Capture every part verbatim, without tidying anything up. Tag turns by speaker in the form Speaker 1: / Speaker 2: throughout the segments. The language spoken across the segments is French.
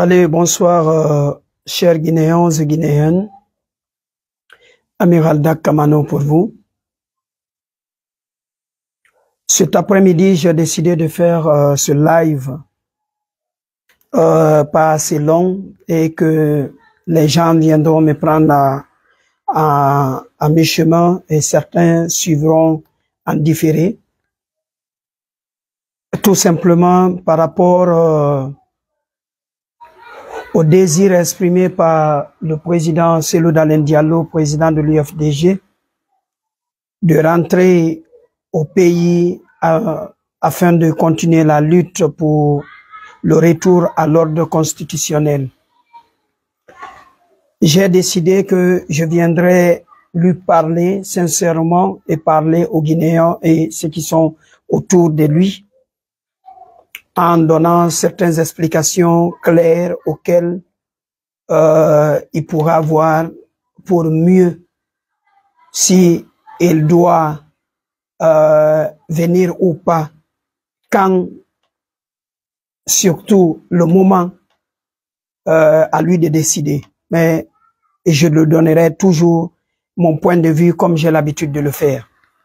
Speaker 1: Allez, bonsoir, euh, chers Guinéens et Guinéennes. Amiral Dak Kamano pour vous. Cet après-midi, j'ai décidé de faire euh, ce live euh, pas assez long et que les gens viendront me prendre à, à, à mi-chemin et certains suivront en différé. Tout simplement par rapport euh, au désir exprimé par le président Cellou Dalein Diallo, président de l'U F D G, de rentrer au pays euh, afin de continuer la lutte pour le retour à l'ordre constitutionnel. J'ai décidé que je viendrai lui parler sincèrement et parler aux Guinéens et ceux qui sont autour de lui en donnant certaines explications claires auxquelles euh, il pourra avoir pour mieux si il doit euh, venir ou pas, quand surtout le moment euh, à lui de décider. Mais je le donnerai toujours mon point de vue comme j'ai l'habitude de le faire.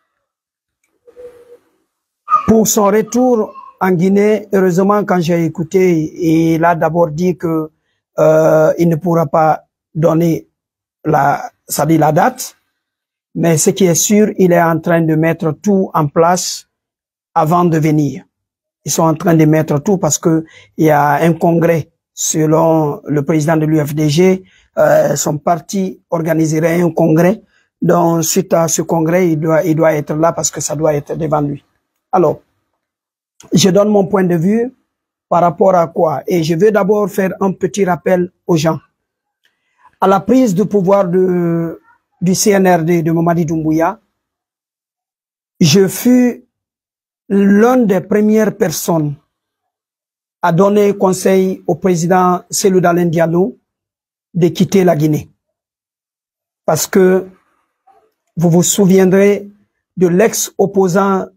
Speaker 1: Pour son retour en Guinée, heureusement quand j'ai écouté, il a d'abord dit que euh, il ne pourra pas donner la, ça dit la date, mais ce qui est sûr, il est en train de mettre tout en place avant de venir. Ils sont en train de mettre tout parce que il y a un congrès, selon le président de l'U F D G, euh, son parti organiserait un congrès. Donc, suite à ce congrès, il doit, il doit être là parce que ça doit être devant lui. Alors, je donne mon point de vue par rapport à quoi? Et je vais d'abord faire un petit rappel aux gens. À la prise de pouvoir de, du C N R D de Mamadi Doumbouya, je fus l'une des premières personnes à donner conseil au président Cellou Dalein Diallo de quitter la Guinée. Parce que vous vous souviendrez de l'ex-opposant,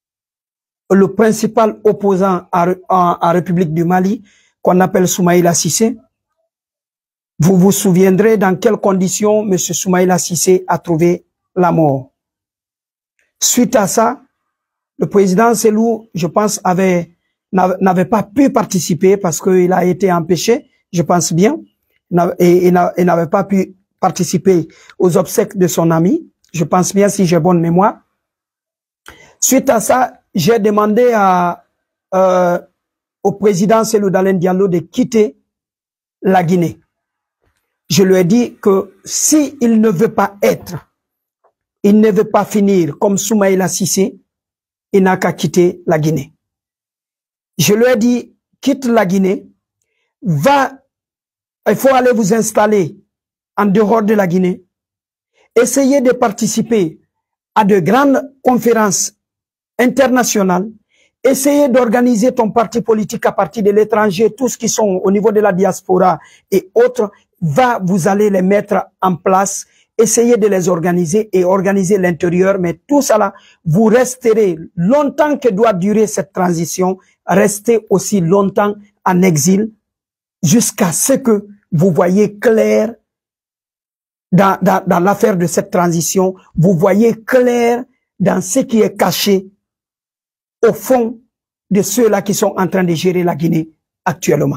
Speaker 1: le principal opposant à, à, à République du Mali, qu'on appelle Soumaïla Cissé. Vous vous souviendrez dans quelles conditions M. Soumaïla Cissé a trouvé la mort. Suite à ça, le président Cellou, je pense, avait n'avait pas pu participer parce qu'il a été empêché, je pense bien, et il n'avait pas pu participer aux obsèques de son ami, je pense bien si j'ai bonne mémoire. Suite à ça, j'ai demandé à, euh, au président Cellou Dalein Diallo de quitter la Guinée. Je lui ai dit que si il ne veut pas être, il ne veut pas finir comme Soumaïla Cissé, il n'a qu'à quitter la Guinée. Je lui ai dit, quitte la Guinée, va, il faut aller vous installer en dehors de la Guinée, essayez de participer à de grandes conférences internationales, essayez d'organiser ton parti politique à partir de l'étranger, tous qui sont au niveau de la diaspora et autres, va, vous allez les mettre en place, essayez de les organiser et organiser l'intérieur, mais tout ça là, vous resterez longtemps que doit durer cette transition, restez aussi longtemps en exil jusqu'à ce que vous voyez clair dans, dans, dans l'affaire de cette transition, vous voyez clair dans ce qui est caché au fond de ceux-là qui sont en train de gérer la Guinée actuellement.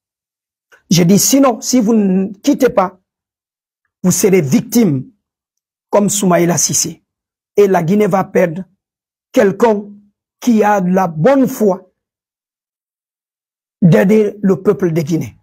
Speaker 1: Je dis sinon, si vous ne quittez pas, vous serez victime comme Soumaïla Cissé. Et la Guinée va perdre quelqu'un qui a de la bonne foi d'aider le peuple de Guinée.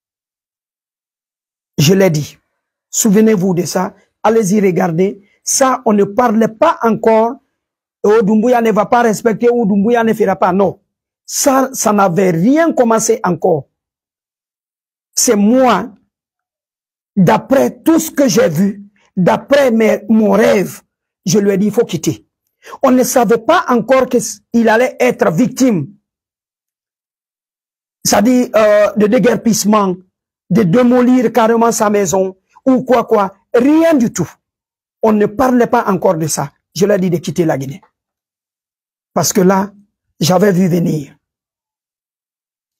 Speaker 1: Je l'ai dit. Souvenez-vous de ça. Allez-y regarder. Ça, on ne parlait pas encore. Oh, Doumbouya ne va pas respecter ou Doumbouya ne fera pas. Non. Ça, ça n'avait rien commencé encore. C'est moi, d'après tout ce que j'ai vu, d'après mon rêve, je lui ai dit, il faut quitter. On ne savait pas encore qu'il allait être victime. C'est-à-dire euh, de déguerpissement, de démolir carrément sa maison, ou quoi quoi. Rien du tout. On ne parlait pas encore de ça. Je lui ai dit de quitter la Guinée. Parce que là, j'avais vu venir.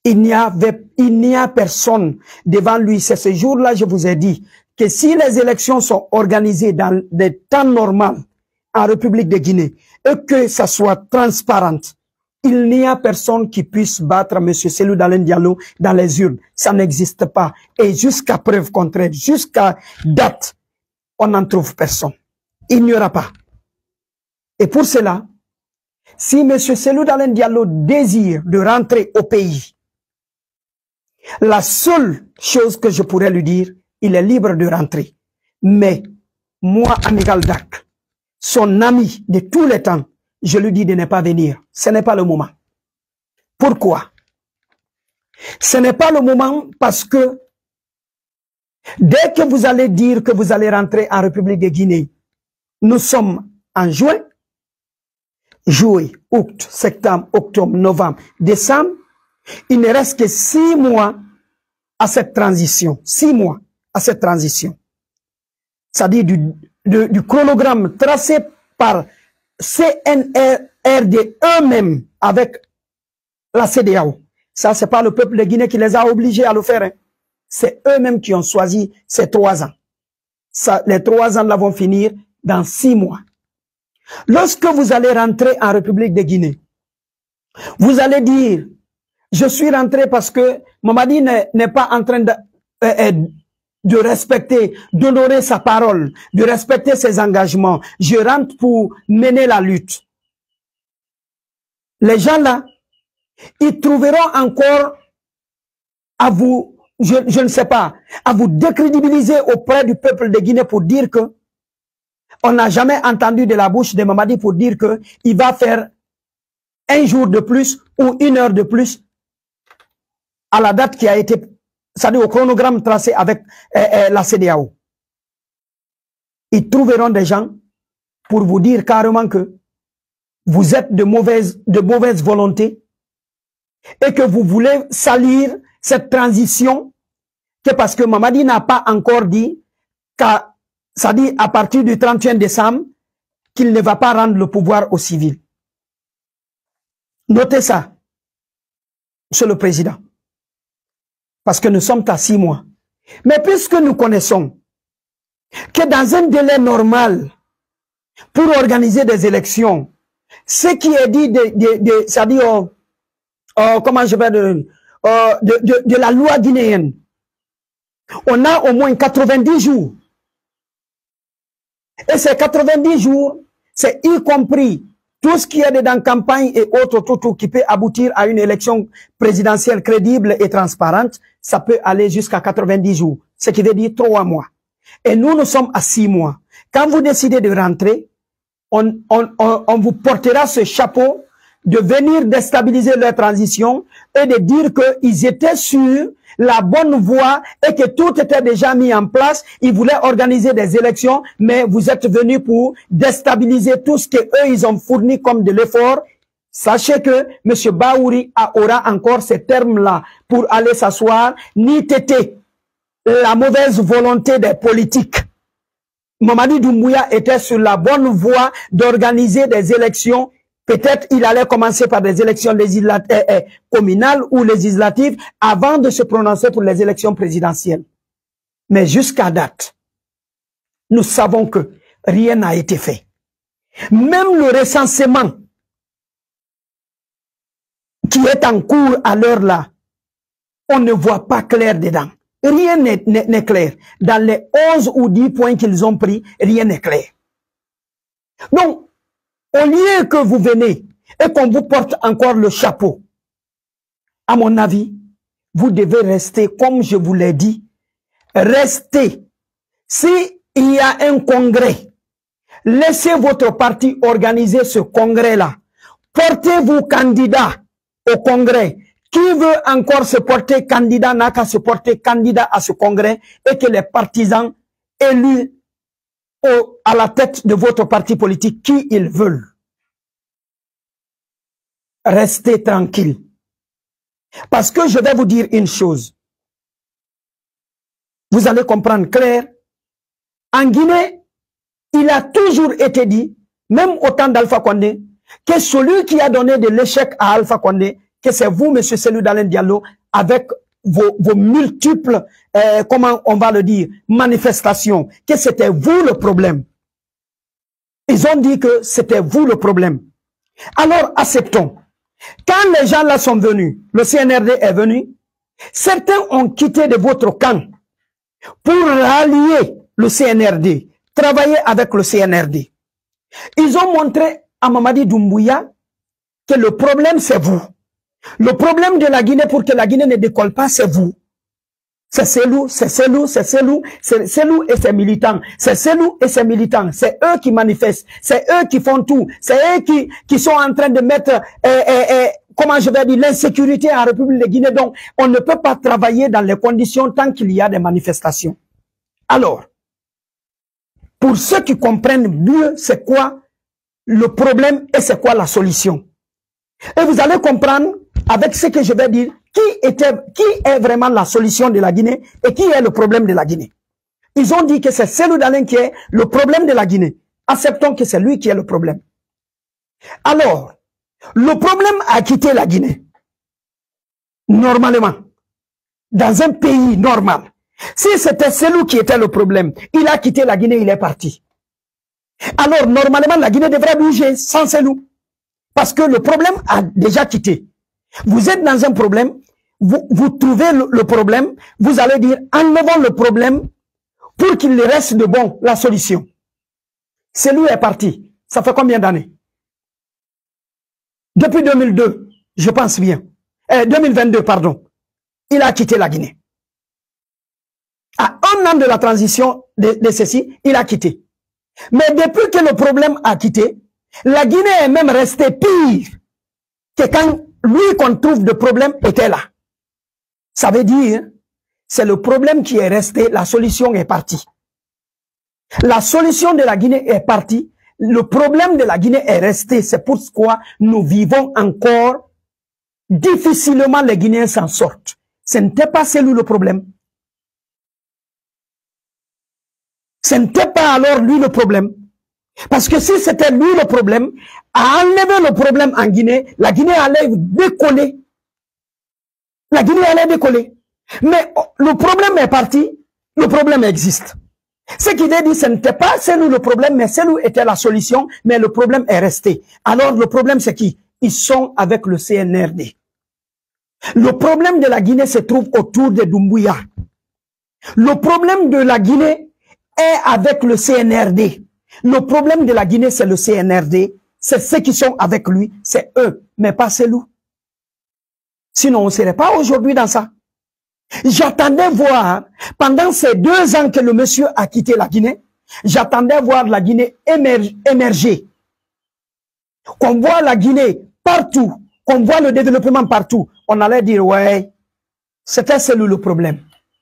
Speaker 1: Il n'y avait, il n'y a personne devant lui. C'est ce jour-là, je vous ai dit, que si les élections sont organisées dans des temps normaux en République de Guinée et que ça soit transparente, il n'y a personne qui puisse battre M. Cellou Dalein Diallo dans les urnes. Ça n'existe pas. Et jusqu'à preuve contraire, jusqu'à date, on n'en trouve personne. Il n'y aura pas. Et pour cela, si M. Cellou Dalein Diallo désire de rentrer au pays, la seule chose que je pourrais lui dire, il est libre de rentrer. Mais moi, Amical Dak, son ami de tous les temps, je lui dis de ne pas venir. Ce n'est pas le moment. Pourquoi? Ce n'est pas le moment parce que dès que vous allez dire que vous allez rentrer en République de Guinée, nous sommes en juin, juillet, août, septembre, octobre, novembre, décembre. Il ne reste que six mois à cette transition. Six mois à cette transition. C'est-à-dire du, du, du chronogramme tracé par C N R D eux-mêmes avec la C E D E A O. Ça, c'est pas le peuple de Guinée qui les a obligés à le faire. Hein. C'est eux-mêmes qui ont choisi ces trois ans. Ça, les trois ans là vont finir dans six mois. Lorsque vous allez rentrer en République de Guinée, vous allez dire, je suis rentré parce que Mamadi n'est pas en train de, euh, de respecter, d'honorer sa parole, de respecter ses engagements. Je rentre pour mener la lutte. Les gens là, ils trouveront encore à vous, je, je ne sais pas, à vous décrédibiliser auprès du peuple de Guinée pour dire que on n'a jamais entendu de la bouche de Mamadi pour dire que il va faire un jour de plus ou une heure de plus à la date qui a été, c'est-à-dire au chronogramme tracé avec euh, euh, la C E D E A O. Ils trouveront des gens pour vous dire carrément que vous êtes de mauvaise, de mauvaise volonté et que vous voulez salir cette transition, que parce que Mamadi n'a pas encore dit qu'à, c'est-à-dire à partir du trente et un décembre, qu'il ne va pas rendre le pouvoir aux civils. Notez ça, Monsieur le Président. Parce que nous sommes à six mois. Mais puisque nous connaissons que dans un délai normal, pour organiser des élections, ce qui est dit de, de, de c'est-à-dire, euh, euh, comment je vais de, euh, de, de, de la loi guinéenne, on a au moins quatre-vingt-dix jours. Et ces quatre-vingt-dix jours, c'est y compris tout ce qui est dans campagne et autres, tout, tout qui peut aboutir à une élection présidentielle crédible et transparente, ça peut aller jusqu'à quatre-vingt-dix jours, ce qui veut dire trois mois. Et nous, nous sommes à six mois. Quand vous décidez de rentrer, on, on, on, on vous portera ce chapeau de venir déstabiliser leur transition et de dire qu'ils étaient sur la bonne voie et que tout était déjà mis en place. Ils voulaient organiser des élections, mais vous êtes venus pour déstabiliser tout ce qu'eux, ils ont fourni comme de l'effort. Sachez que M. Baouri aura encore ces termes-là pour aller s'asseoir, ni tété la mauvaise volonté des politiques. Mamadi Doumbouya était sur la bonne voie d'organiser des élections. Peut-être il allait commencer par des élections législatives, euh, communales ou législatives avant de se prononcer pour les élections présidentielles. Mais jusqu'à date, nous savons que rien n'a été fait. Même le recensement qui est en cours à l'heure là, on ne voit pas clair dedans. Rien n'est clair. Dans les onze ou dix points qu'ils ont pris, rien n'est clair. Donc, au lieu que vous venez et qu'on vous porte encore le chapeau, à mon avis, vous devez rester, comme je vous l'ai dit, restez. Si il y a un congrès, laissez votre parti organiser ce congrès-là. Portez-vous candidat au congrès. Qui veut encore se porter candidat n'a qu'à se porter candidat à ce congrès et que les partisans élus au, à la tête de votre parti politique qui ils veulent. Restez tranquille. Parce que je vais vous dire une chose. Vous allez comprendre clair. En Guinée, il a toujours été dit, même au temps d'Alpha Condé, que celui qui a donné de l'échec à Alpha Condé, que c'est vous, M. Cellou Dalein Diallo, avec vos, vos multiples, euh, comment on va le dire, manifestations, que c'était vous le problème. Ils ont dit que c'était vous le problème. Alors, acceptons. Quand les gens là sont venus, le C N R D est venu, certains ont quitté de votre camp pour rallier le C N R D, travailler avec le C N R D. Ils ont montré à Mamadi Doumbouya que le problème c'est vous. Le problème de la Guinée pour que la Guinée ne décolle pas, c'est vous. C'est Cellou, c'est Cellou, c'est Cellou, c'est Cellou et ses militants. C'est Cellou et ses militants. C'est eux qui manifestent. C'est eux qui font tout. C'est eux qui, qui sont en train de mettre, euh, euh, euh, comment je vais dire, l'insécurité en République de Guinée. Donc, on ne peut pas travailler dans les conditions tant qu'il y a des manifestations. Alors, pour ceux qui comprennent mieux c'est quoi le problème et c'est quoi la solution. Et vous allez comprendre avec ce que je vais dire, qui était, qui est vraiment la solution de la Guinée et qui est le problème de la Guinée. Ils ont dit que c'est Cellou Dalein qui est le problème de la Guinée. Acceptons que c'est lui qui est le problème. Alors, le problème a quitté la Guinée. Normalement. Dans un pays normal. Si c'était Cellou qui était le problème, il a quitté la Guinée, il est parti. Alors, normalement, la Guinée devrait bouger sans Cellou. Parce que le problème a déjà quitté. Vous êtes dans un problème, vous, vous trouvez le, le problème, vous allez dire, enlevons le problème pour qu'il reste de bon, la solution. Cellou est parti. Ça fait combien d'années? Depuis deux mille deux, je pense bien. Euh, deux mille vingt-deux, pardon. Il a quitté la Guinée. À un an de la transition de, de ceci, il a quitté. Mais depuis que le problème a quitté, la Guinée est même restée pire que quand lui qu'on trouve de problème était là. Ça veut dire, c'est le problème qui est resté, la solution est partie. La solution de la Guinée est partie, le problème de la Guinée est resté. C'est pourquoi nous vivons encore difficilement, les Guinéens s'en sortent. Ce n'était pas Cellou le problème. Ce n'était pas alors lui le problème. Parce que si c'était lui le problème, à enlever le problème en Guinée, la Guinée allait décoller. La Guinée allait décoller. Mais le problème est parti, le problème existe. Ce qui veut dire, ce n'était pas Cellou le problème, mais Cellou était la solution, mais le problème est resté. Alors le problème c'est qui? Ils sont avec le C N R D. Le problème de la Guinée se trouve autour de Doumbouya. Le problème de la Guinée est avec le C N R D. Le problème de la Guinée, c'est le C N R D. C'est ceux qui sont avec lui, c'est eux, mais pas Cellou. Sinon, on ne serait pas aujourd'hui dans ça. J'attendais voir, pendant ces deux ans que le monsieur a quitté la Guinée, j'attendais voir la Guinée émerger, émerger. Qu'on voit la Guinée partout, qu'on voit le développement partout. On allait dire, ouais, c'était Cellou le problème.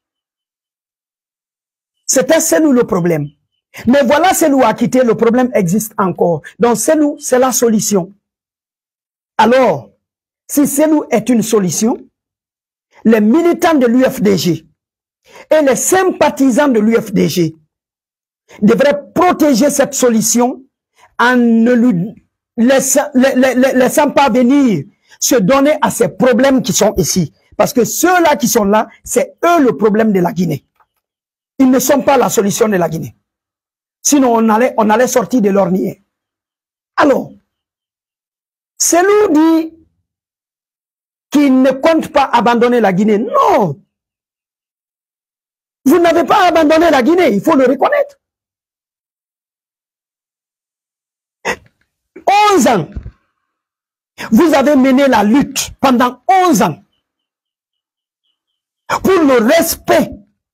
Speaker 1: C'était Cellou le problème. Mais voilà, Cellou a quitté, le problème existe encore. Donc Cellou, c'est la solution. Alors, si Cellou est une solution, les militants de l'U F D G et les sympathisants de l'U F D G devraient protéger cette solution en ne lui laissant, laissant pas venir se donner à ces problèmes qui sont ici. Parce que ceux-là qui sont là, c'est eux le problème de la Guinée. Ils ne sont pas la solution de la Guinée. Sinon, on allait, on allait sortir de l'ornier. Alors, Cellou dit qu'il ne compte pas abandonner la Guinée. Non. Vous n'avez pas abandonné la Guinée, il faut le reconnaître. onze ans. Vous avez mené la lutte pendant onze ans pour le respect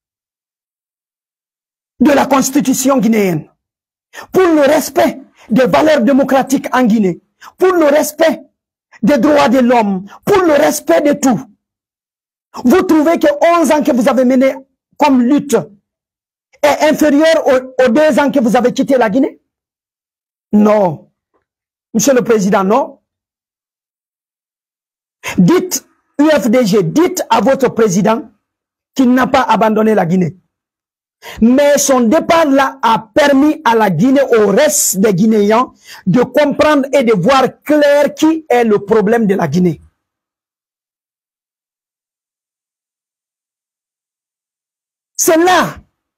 Speaker 1: de la constitution guinéenne, pour le respect des valeurs démocratiques en Guinée, pour le respect des droits de l'homme, pour le respect de tout. Vous trouvez que onze ans que vous avez mené comme lutte est inférieur aux, aux deux ans que vous avez quitté la Guinée? Non. Monsieur le Président, non. Dites, U F D G, dites à votre président qu'il n'a pas abandonné la Guinée. Mais son départ là a permis à la Guinée, au reste des Guinéens, de comprendre et de voir clair qui est le problème de la Guinée. C'est là.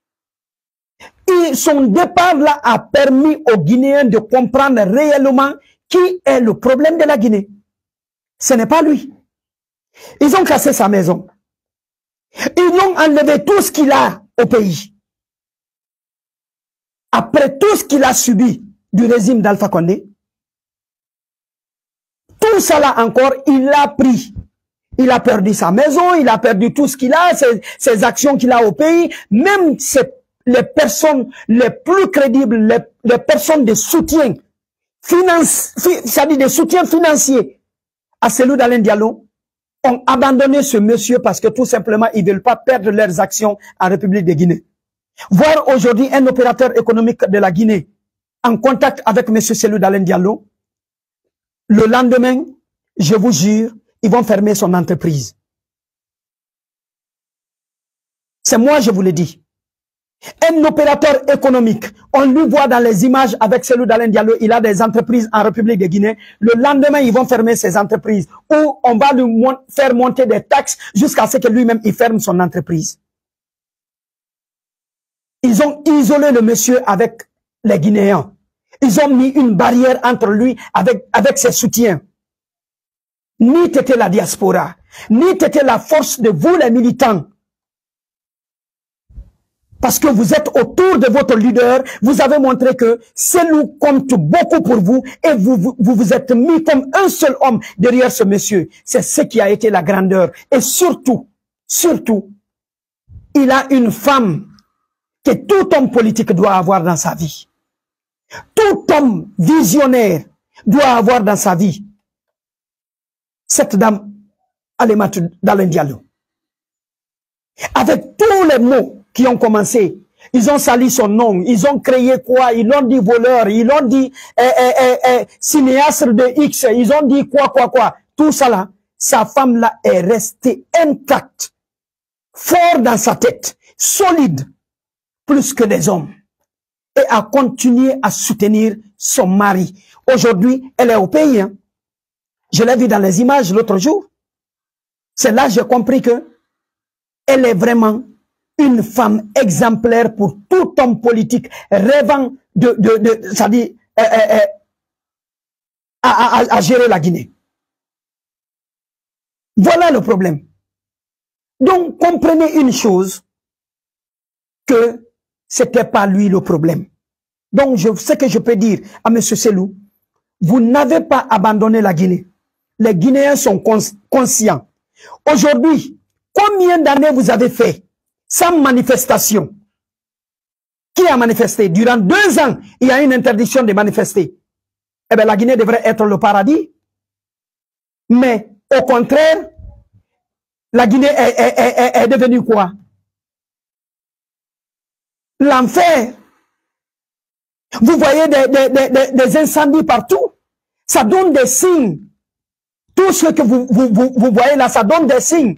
Speaker 1: Et son départ là a permis aux Guinéens de comprendre réellement qui est le problème de la Guinée. Ce n'est pas lui. Ils ont cassé sa maison. Ils ont enlevé tout ce qu'il a au pays. Après tout ce qu'il a subi du régime d'Alpha Condé, tout ça là encore, il l'a pris. Il a perdu sa maison, il a perdu tout ce qu'il a, ses, ses actions qu'il a au pays, même ses, les personnes les plus crédibles, les, les personnes de soutien, finance, c'est-à-dire de soutien financier à Cellou Dalein Diallo, ont abandonné ce monsieur parce que tout simplement, ils ne veulent pas perdre leurs actions en République de Guinée. Voir aujourd'hui un opérateur économique de la Guinée en contact avec M. Cellou Dalein Diallo, le lendemain, je vous jure, ils vont fermer son entreprise. C'est moi, je vous le dis. Un opérateur économique, on lui voit dans les images avec Cellou Dalein Diallo, il a des entreprises en République de Guinée. Le lendemain, ils vont fermer ses entreprises ou on va lui mon faire monter des taxes jusqu'à ce que lui-même, il ferme son entreprise. Ils ont isolé le monsieur avec les Guinéens. Ils ont mis une barrière entre lui avec, avec ses soutiens. Ni t'étais la diaspora, ni t'étais la force de vous les militants. Parce que vous êtes autour de votre leader, vous avez montré que Cellou compte beaucoup pour vous et vous, vous vous vous êtes mis comme un seul homme derrière ce monsieur. C'est ce qui a été la grandeur. Et surtout, surtout, il a une femme que tout homme politique doit avoir dans sa vie. Tout homme visionnaire doit avoir dans sa vie. Cette dame, Alématou Dalein Diallo. Avec tous les mots qui ont commencé, ils ont sali son nom, ils ont créé quoi, ils l'ont dit voleur, ils l'ont dit eh, eh, eh, eh, cinéaste de X, ils ont dit quoi, quoi, quoi. Tout ça là, sa femme là est restée intacte, fort dans sa tête, solide, plus que les hommes. Et a continué à soutenir son mari. Aujourd'hui, elle est au pays. Hein. Je l'ai vu dans les images l'autre jour. C'est là que j'ai compris que elle est vraiment une femme exemplaire pour tout homme politique rêvant de, de, de c'est-à-dire, euh, euh, euh, à, à, à gérer la Guinée. Voilà le problème. Donc, comprenez une chose, que c'était pas lui le problème. Donc, je, ce que je peux dire à M. Cellou, vous n'avez pas abandonné la Guinée. Les Guinéens sont cons conscients. Aujourd'hui, combien d'années vous avez fait sans manifestation? Qui a manifesté? Durant deux ans, il y a une interdiction de manifester. Eh bien, la Guinée devrait être le paradis. Mais, au contraire, la Guinée est, est, est, est devenue quoi? L'enfer. Vous voyez des, des, des, des incendies partout. Ça donne des signes. Tout ce que vous, vous, vous, vous voyez là, ça donne des signes.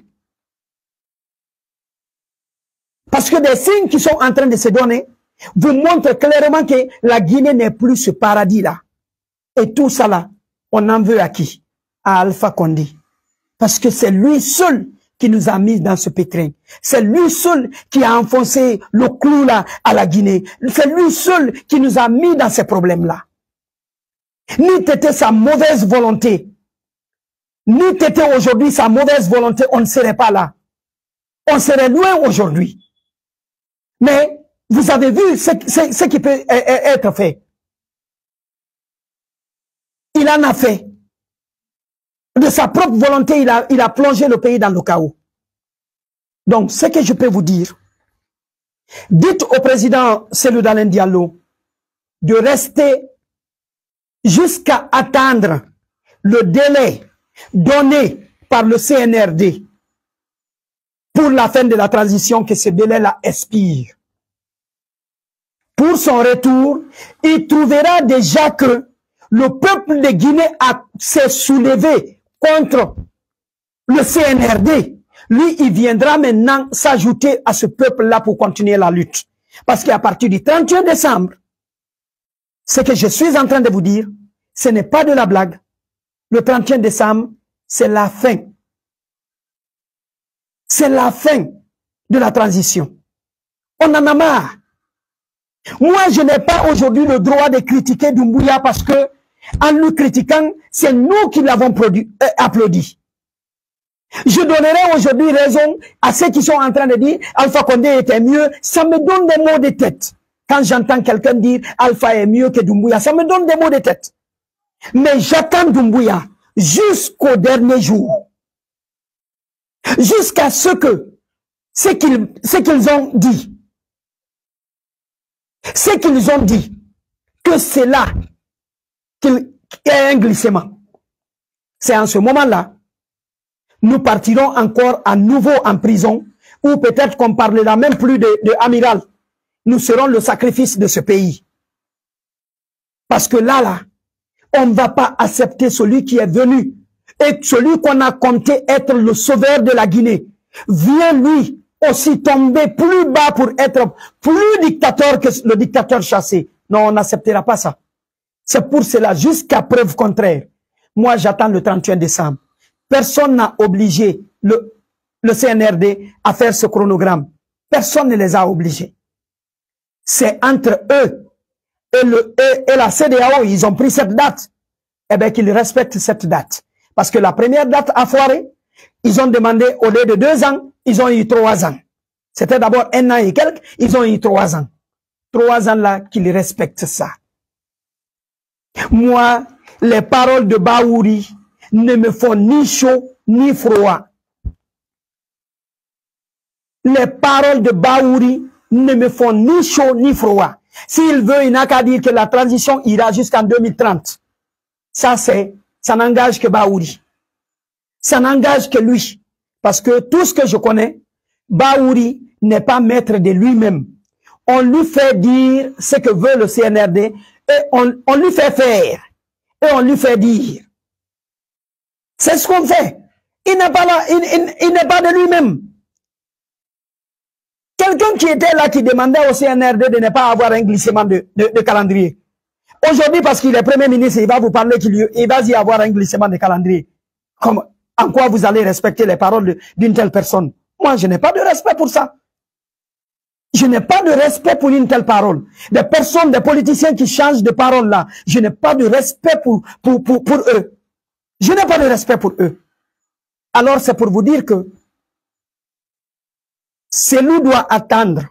Speaker 1: Parce que des signes qui sont en train de se donner vous montrent clairement que la Guinée n'est plus ce paradis-là. Et tout ça là, on en veut à qui? À Alpha Condé. Parce que c'est lui seul qui nous a mis dans ce pétrin. C'est lui seul qui a enfoncé le clou là à la Guinée. C'est lui seul qui nous a mis dans ces problèmes-là. Ni t'étais sa mauvaise volonté, ni t'étais aujourd'hui sa mauvaise volonté, on ne serait pas là. On serait loin aujourd'hui. Mais vous avez vu ce, ce, ce qui peut être fait. Il en a fait. De sa propre volonté, il a, il a plongé le pays dans le chaos. Donc, ce que je peux vous dire, dites au président Cellou Dalein Diallo de rester jusqu'à attendre le délai donné par le C N R D pour la fin de la transition, que ce délai-là expire. Pour son retour, il trouvera déjà que le peuple de Guinée s'est soulevé contre le C N R D. Lui, il viendra maintenant s'ajouter à ce peuple-là pour continuer la lutte. Parce qu'à partir du trente et un décembre, ce que je suis en train de vous dire, ce n'est pas de la blague. Le trente et un décembre, c'est la fin. C'est la fin de la transition. On en a marre. Moi, je n'ai pas aujourd'hui le droit de critiquer Doumbouya parce que, en nous critiquant, c'est nous qui l'avons euh, applaudi. Je donnerai aujourd'hui raison à ceux qui sont en train de dire Alpha Condé était mieux. Ça me donne des mots de tête. Quand j'entends quelqu'un dire Alpha est mieux que Doumbouya, ça me donne des mots de tête. Mais j'attends Doumbouya jusqu'au dernier jour. Jusqu'à ce que, ce qu'ils, ce qu'ils ont dit. Ce qu'ils ont dit, que c'est là qu'il y a un glissement. C'est en ce moment-là, nous partirons encore à nouveau en prison, ou peut-être qu'on parlera même plus de, de amiral. Nous serons le sacrifice de ce pays. Parce que là, là, on ne va pas accepter celui qui est venu, et celui qu'on a compté être le sauveur de la Guinée, vient lui aussi tomber plus bas pour être plus dictateur que le dictateur chassé. Non, on n'acceptera pas ça. C'est pour cela, jusqu'à preuve contraire, moi j'attends le trente et un décembre. Personne n'a obligé le, le C N R D à faire ce chronogramme. Personne ne les a obligés. C'est entre eux et, le, et, et la C D A O, ils ont pris cette date. Eh bien qu'ils respectent cette date. Parce que la première date a foiré. Ils ont demandé au lieu de deux ans, ils ont eu trois ans. C'était d'abord un an et quelques, ils ont eu trois ans. Trois ans là, qu'ils respectent ça. Moi, les paroles de Baouri ne me font ni chaud ni froid. Les paroles de Baouri ne me font ni chaud ni froid. S'il veut, il n'a qu'à dire que la transition ira jusqu'en deux mille trente. Ça, c'est, ça n'engage que Baouri. Ça n'engage que lui. Parce que tout ce que je connais, Baouri n'est pas maître de lui-même. On lui fait dire ce que veut le C N R D et on, on lui fait faire. Et on lui fait dire. C'est ce qu'on fait. Il n'est pas là, il, il, il n'est pas de lui-même. Quelqu'un qui était là, qui demandait au C N R D de ne pas avoir un glissement de, de, de calendrier. Aujourd'hui, parce qu'il est Premier ministre, il va vous parler qu'il il va y avoir un glissement de calendrier. Comme, en quoi vous allez respecter les paroles d'une telle personne? Moi, je n'ai pas de respect pour ça. Je n'ai pas de respect pour une telle parole. Des personnes, des politiciens qui changent de parole là, je n'ai pas de respect pour, pour, pour, pour eux. Je n'ai pas de respect pour eux. Alors, c'est pour vous dire que celui doit attendre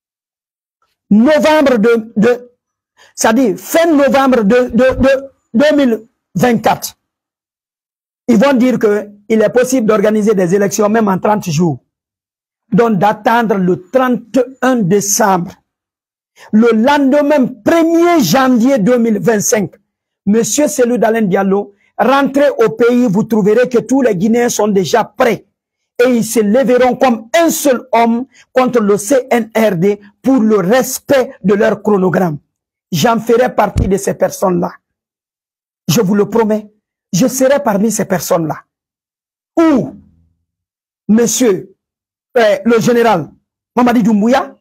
Speaker 1: novembre de, de c'est-à-dire fin novembre de, de, de deux mille vingt-quatre. Ils vont dire qu'il est possible d'organiser des élections même en trente jours. Donc d'attendre le trente et un décembre. Le lendemain premier janvier deux mille vingt-cinq, Monsieur Cellou Dalein Diallo, rentrez au pays, vous trouverez que tous les Guinéens sont déjà prêts. Et ils se lèveront comme un seul homme contre le C N R D pour le respect de leur chronogramme. J'en ferai partie de ces personnes-là. Je vous le promets. Je serai parmi ces personnes-là. Ou, monsieur, euh, le général Mamadi Doumbouya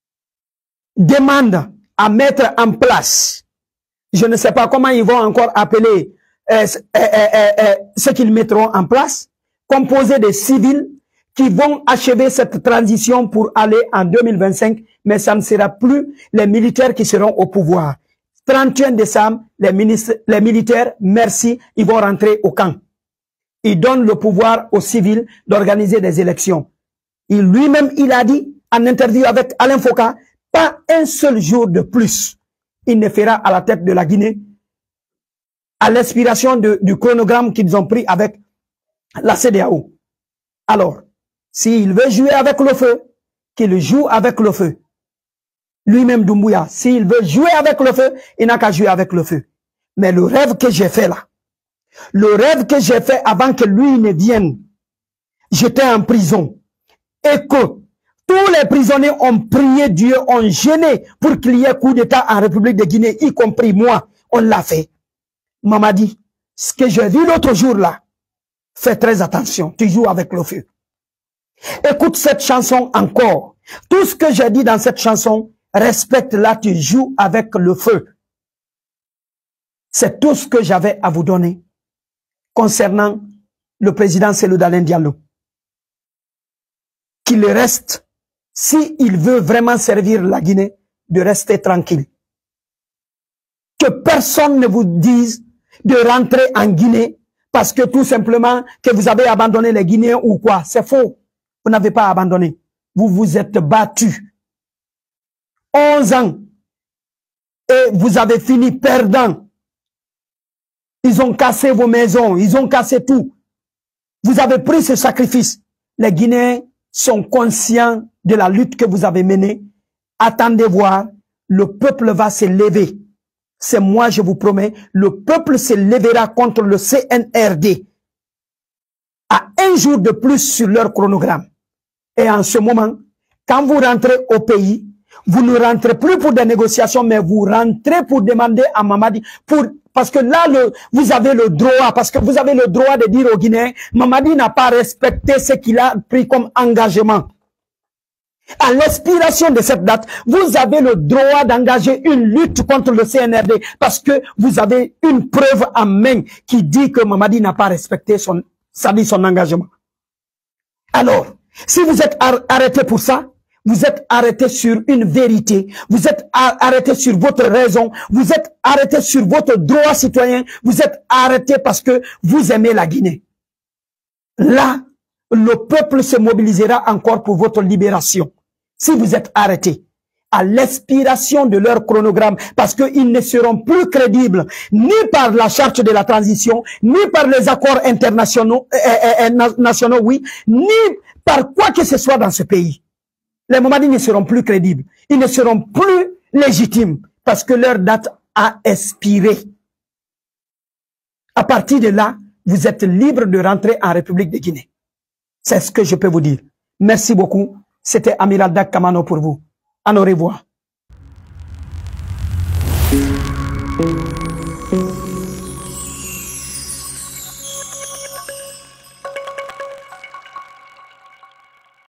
Speaker 1: demande à mettre en place, je ne sais pas comment ils vont encore appeler euh, euh, euh, euh, ce qu'ils mettront en place, composé de civils qui vont achever cette transition pour aller en deux mille vingt-cinq, mais ça ne sera plus les militaires qui seront au pouvoir. trente et un décembre, les, ministres, les militaires, merci, ils vont rentrer au camp. Ils donnent le pouvoir aux civils d'organiser des élections. Il lui-même, il a dit, en interview avec Alain Foka, pas un seul jour de plus, il ne fera à la tête de la Guinée, à l'inspiration du chronogramme qu'ils ont pris avec la C D A O. Alors, s'il veut jouer avec le feu, qu'il joue avec le feu. Lui-même Doumbouya, s'il veut jouer avec le feu, il n'a qu'à jouer avec le feu. Mais le rêve que j'ai fait là, le rêve que j'ai fait avant que lui ne vienne, j'étais en prison. Et que tous les prisonniers ont prié Dieu, ont gêné pour qu'il y ait coup d'État en République de Guinée, y compris moi, on l'a fait. Maman dit, ce que j'ai vu l'autre jour là, fais très attention, tu joues avec le feu. Écoute cette chanson encore. Tout ce que j'ai dit dans cette chanson, respecte là, tu joues avec le feu. C'est tout ce que j'avais à vous donner concernant le président Cellou Dalein Diallo. Qu'il reste s'il veut vraiment servir la Guinée, de rester tranquille. Que personne ne vous dise de rentrer en Guinée parce que tout simplement que vous avez abandonné les Guinéens ou quoi. C'est faux. Vous n'avez pas abandonné. Vous vous êtes battus. onze ans. Et vous avez fini perdant. Ils ont cassé vos maisons. Ils ont cassé tout. Vous avez pris ce sacrifice. Les Guinéens sont conscients de la lutte que vous avez menée. Attendez voir. Le peuple va se lever. C'est moi, je vous promets. Le peuple se lèvera contre le C N R D. À un jour de plus sur leur chronogramme. Et en ce moment, quand vous rentrez au pays, vous ne rentrez plus pour des négociations, mais vous rentrez pour demander à Mamadi, pour, parce que là, le, vous avez le droit, parce que vous avez le droit de dire aux Guinéens, Mamadi n'a pas respecté ce qu'il a pris comme engagement. À l'expiration de cette date, vous avez le droit d'engager une lutte contre le C N R D, parce que vous avez une preuve en main qui dit que Mamadi n'a pas respecté son, ça dit son engagement. Alors, si vous êtes arrêté pour ça, vous êtes arrêté sur une vérité, vous êtes arrêté sur votre raison, vous êtes arrêté sur votre droit citoyen, vous êtes arrêté parce que vous aimez la Guinée. Là, le peuple se mobilisera encore pour votre libération. Si vous êtes arrêté à l'expiration de leur chronogramme, parce qu'ils ne seront plus crédibles ni par la charte de la transition, ni par les accords internationaux, euh, euh, nationaux, oui, ni par quoi que ce soit dans ce pays. Les Mamadis ne seront plus crédibles. Ils ne seront plus légitimes parce que leur date a expiré. À partir de là, vous êtes libre de rentrer en République de Guinée. C'est ce que je peux vous dire. Merci beaucoup. C'était Amiral Dak Kamano pour vous. À au revoir.